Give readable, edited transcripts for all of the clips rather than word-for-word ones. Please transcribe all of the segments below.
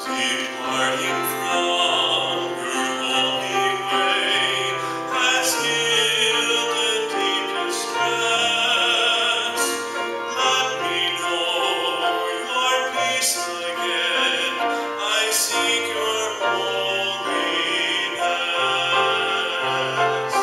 Departing from your holy way has healed the deep distress. Let me know your peace again. I seek your holiness.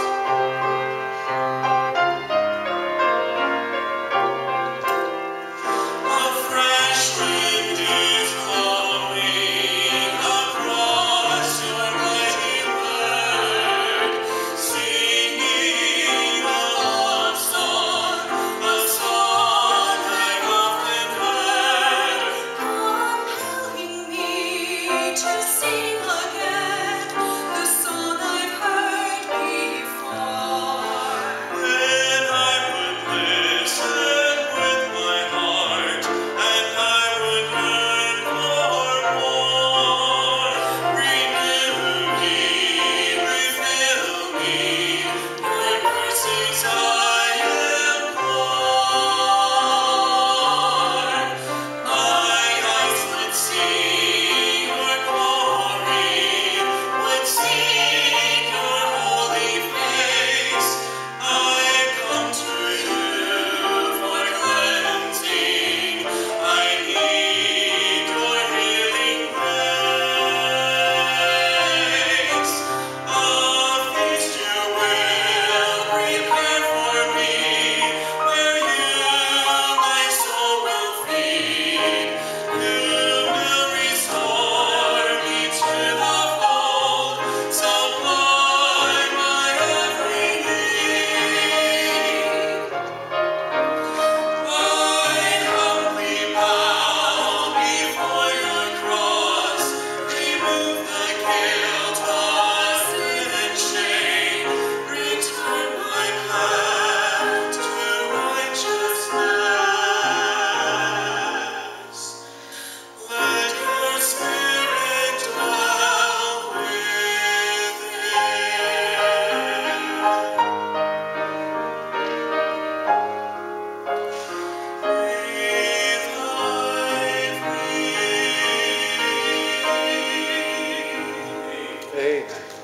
A fresh wind is blowing across your mighty word, singing a love song, a song I've often heard, compelling me to sing again the song I've heard before. When I would listen with my heart, and I would yearn for more. Renew me, refill me, your mercies I implore. My eyes would see your glory, would seek your holy face. I come to you for cleansing. I need your healing grace. A feast you will prepare for me, where you my soul will feed. You will restore me to the fold, supply my every need. I humbly bow before your cross, remove the guilt of sin and shame, return my path to righteousness. Let your spirit dwell within. Revive me. Amen.